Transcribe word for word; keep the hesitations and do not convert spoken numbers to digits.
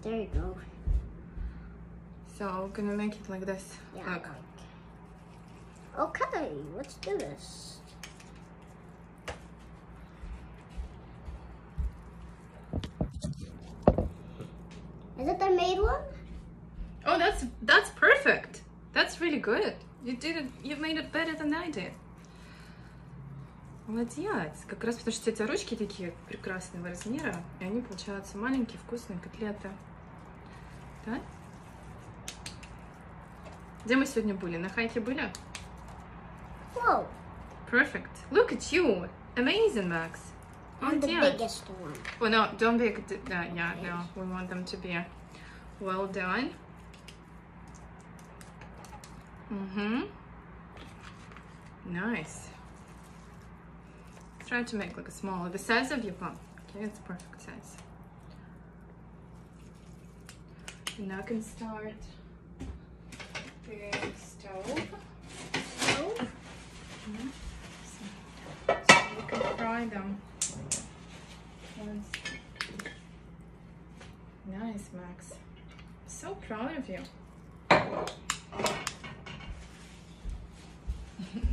There you go. So we're gonna make it like this. Yeah. Look. Like. Okay, let's do this. Is it the made one? Oh, that's that's perfect. That's really good. You did it. You made it better than I did. Молодец. Как раз потому что эти ручки такие прекрасного размера, и они получаются маленькие вкусные котлеты. Да? Где мы сегодня были? На хайке были? Whoa. Perfect. Look at you. Amazing, Max. I'm the Молодец. biggest one. Oh no, don't be. Uh, yeah, no. We want them to be well done. Mm-hmm. Nice. Try to make like a smaller, the size of your palm. Okay, it's perfect size. And now I can start the stove. Stove? Mm-hmm. So, so you can fry them. Once. Nice, Max. So proud of you.